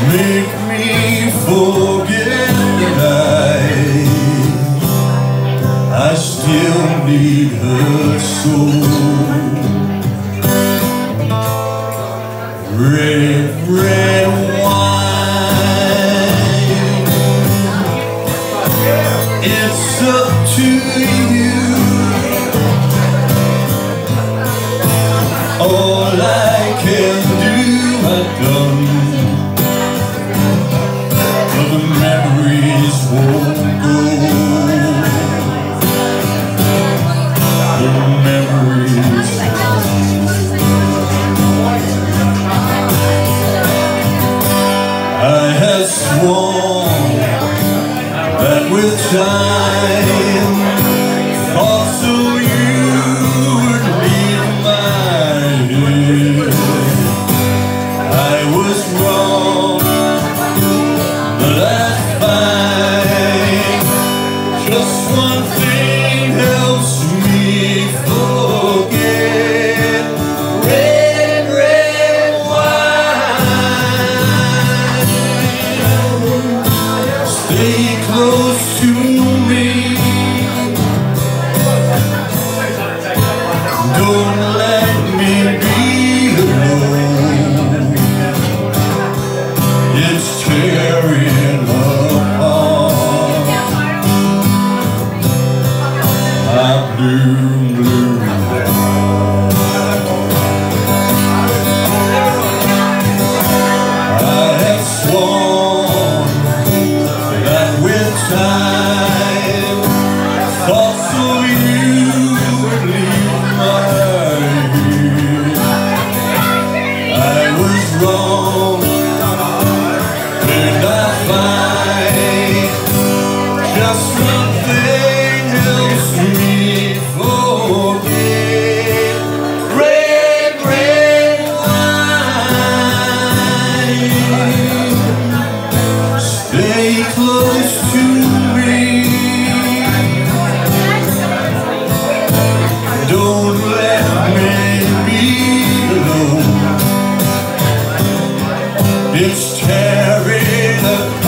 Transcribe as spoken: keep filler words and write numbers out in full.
make me forget that I, I still need her so. Red, red wine, it's up to you. All I can do, I've done. But the memories won't go. The memories I have sworn that with time thoughts of you would leave my head. I was wrong, but I find just one thing helps me forget. Red, red wine, stay close to me. Don't let me be alone. It's tearing apart. I'm blue, blue. I have sworn that with time thoughts of you would leave my head. I was wrong, and I find just one thing helps me forget. Red, red wine, stay close to me. Don't let me be alone. It's tearing apart.